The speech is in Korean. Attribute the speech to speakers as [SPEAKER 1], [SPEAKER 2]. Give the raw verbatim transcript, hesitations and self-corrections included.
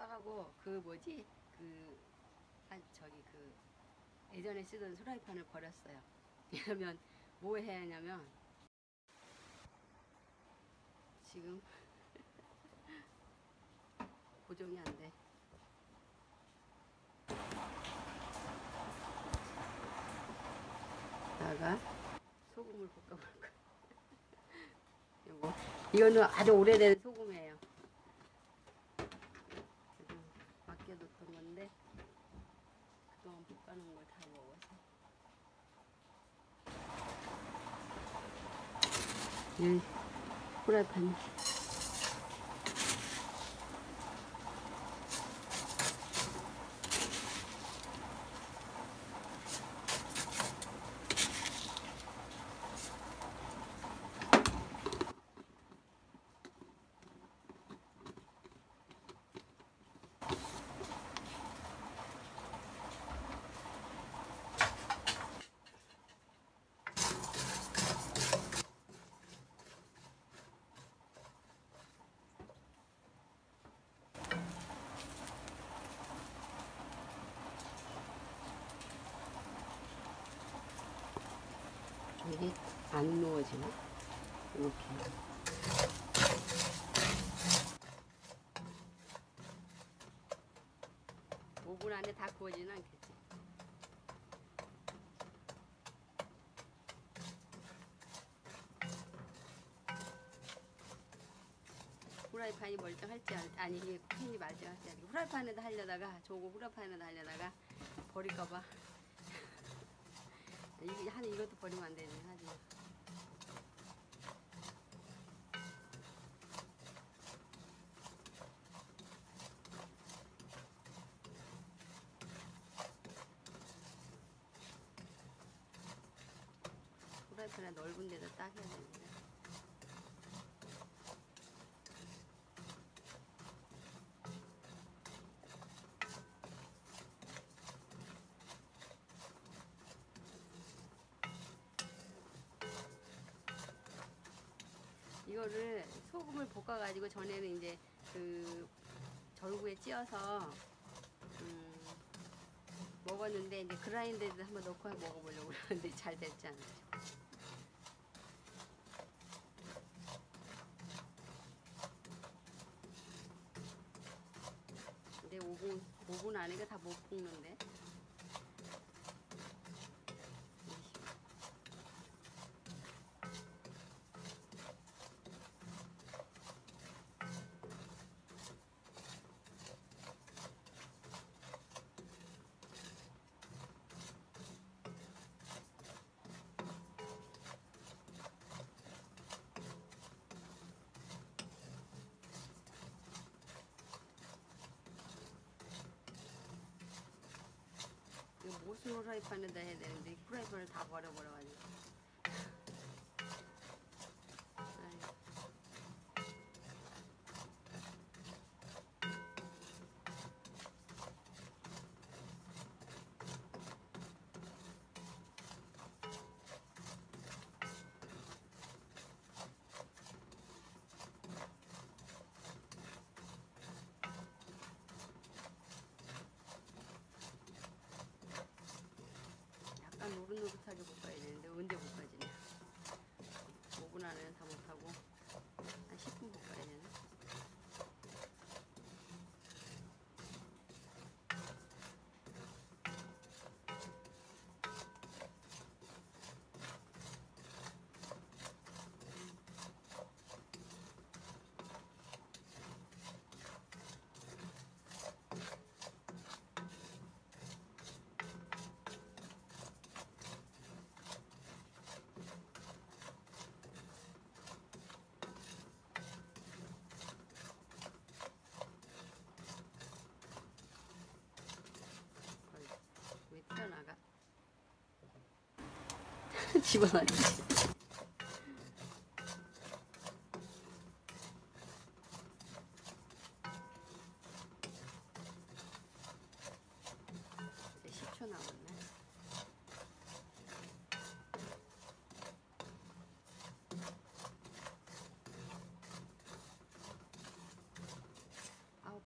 [SPEAKER 1] 빡빡하고 그 뭐지 그 한 저기 그 예전에 쓰던 후라이팬을 버렸어요. 왜냐면 뭐 해야 하냐면 지금 고정이 안 돼. 다가 소금을 볶아볼 거야. 요거 이거는 아주 오래된 소금이에요. 맡겨뒀던 건데 그동안 볶아놓은 걸 다 먹어서 이 후라이팬 이게 안 누워지나? 이렇게 오 분 안에 다 구워지는 않겠지? 후라이팬이 멀쩡할지 아니 이게 팬이 멀쩡할지 아니 후라이팬에다 하려다가 저거 후라이팬에다 하려다가 버릴까봐 이거 한 이것도 버리면 안 되네. 하지 마. 후라이팬에 넓은 데다 딱 해야 되는데. 이거를 소금을 볶아가지고 전에는 이제 그 절구에 찧어서 음 먹었는데 이제 그라인더에도 한번 넣고 먹어보려고 그러는데 잘 됐지 않죠. 근데 오 분, 오 분 안에 다 못 볶는데. 이거 무슨 후라이팬에다 해야 되는데 후라이팬을 다 버려버려가지고. 약간 노릇노릇하게 볶아야 되는데 언제 볶아지냐. 오 분 안에는 다 못하고 한 십 분 볶아야 되나? 왜 튀어나가? 집어넣지.